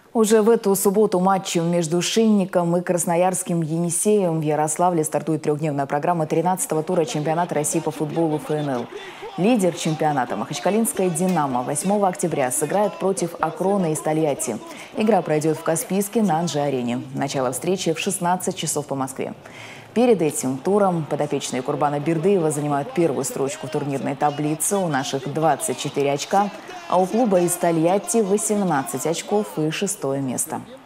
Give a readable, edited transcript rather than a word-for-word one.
Уже в эту субботу матчем между Шинником и красноярским Енисеем в Ярославле стартует трехдневная программа 13-го тура чемпионата России по футболу ФНЛ. Лидер чемпионата махачкалинская «Динамо» 8 октября сыграет против Акрона из Тольятти. Игра пройдет в Каспийске на Анжи-арене. Начало встречи в 16 часов по Москве. Перед этим туром подопечные Курбана Бердыева занимают первую строчку в турнирной таблице. У наших 24 очка, а у клуба из Тольятти 18 очков и 6-е место.